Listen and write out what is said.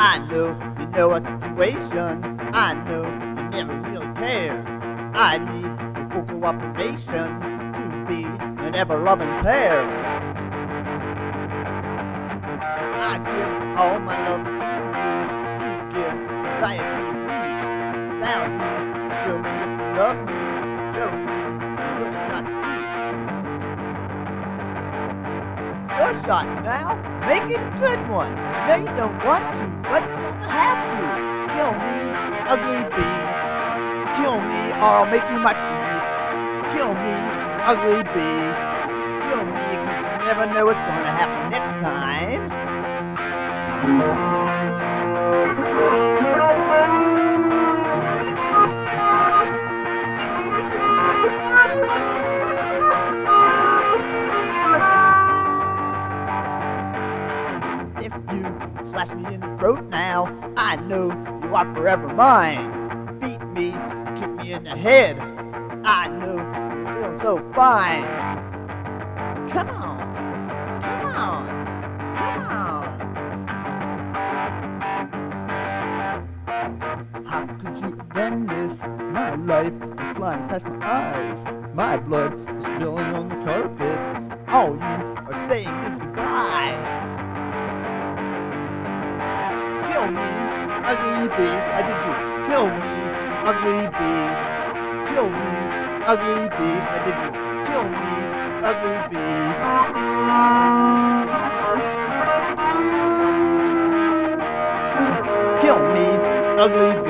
I know our situation. I know you never really care. I need your full cooperation to be an ever-loving pair. I give all my love to you. You give anxiety free. Now you show me if you love me. Show me you really got me. Your shot now. Make it a good one. No, you don't want to, but you're gonna have to. Kill me, ugly beast. Kill me, or I'll make you my feet. Kill me, ugly beast. Kill me, cause you never know what's gonna happen next time. If you slash me in the throat now, I know you are forever mine. Beat me, kick me in the head, I know you're feeling so fine. Come on, come on, come on. How could you have done this? My life is flying past my eyes. My blood is spilling on the carpet. All you are saying is goodbye. Kill me, ugly beast. I did you. Kill me, ugly beast. Kill me, ugly beast. I did you. Kill me, ugly beast. Kill me, ugly